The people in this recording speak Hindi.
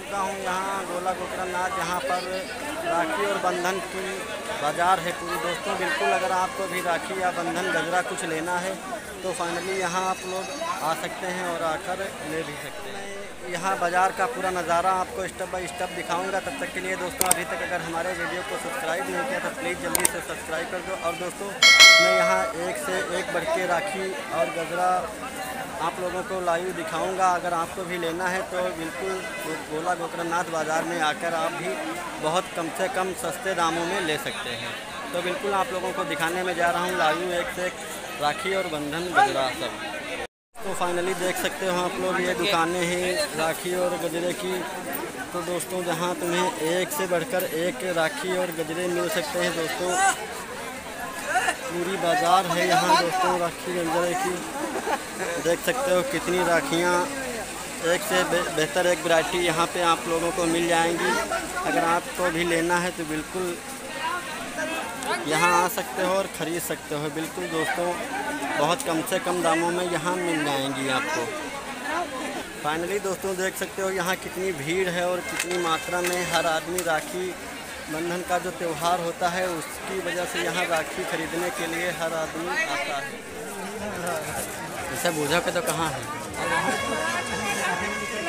चुका हूँ यहाँ गोला गोकरणनाथ, जहाँ पर राखी और बंधन की बाज़ार है पूरी। दोस्तों बिल्कुल अगर आपको भी राखी या बंधन गजरा कुछ लेना है तो फाइनली यहाँ आप लोग आ सकते हैं और आकर ले भी सकते हैं। यहाँ बाज़ार का पूरा नज़ारा आपको स्टेप बाय स्टेप दिखाऊंगा। तब तक के लिए दोस्तों अभी तक अगर हमारे वीडियो को सब्सक्राइब नहीं किया तो प्लीज़ जल्दी से सब्सक्राइब कर दो। और दोस्तों मैं यहाँ एक से एक बढ़ के राखी और गजरा आप लोगों को लाइव दिखाऊंगा। अगर आपको भी लेना है तो बिल्कुल गोला गोकरणनाथ बाज़ार में आकर आप भी बहुत कम से कम सस्ते दामों में ले सकते हैं। तो बिल्कुल आप लोगों को दिखाने में जा रहा हूँ लाइव एक से एक राखी और बंधन गजरा सब। तो फाइनली देख सकते हो आप लोग ये दुकानें हैं राखी और गजरे की। तो दोस्तों जहाँ तुम्हें एक से बढ़कर एक राखी और गजरे मिल सकते हैं। दोस्तों पूरी बाज़ार है यहाँ दोस्तों राखी गजरे की। देख सकते हो कितनी राखियाँ, एक से बेहतर एक वैरायटी यहाँ पे आप लोगों को मिल जाएंगी। अगर आपको भी लेना है तो बिल्कुल यहाँ आ सकते हो और ख़रीद सकते हो। बिल्कुल दोस्तों बहुत कम से कम दामों में यहाँ मिल जाएंगी आपको। फाइनली दोस्तों देख सकते हो यहाँ कितनी भीड़ है और कितनी मात्रा में हर आदमी राखी बंधन का जो त्यौहार होता है उसकी वजह से यहाँ राखी खरीदने के लिए हर आदमी आता है। ऐसा बूझा के तो कहाँ है।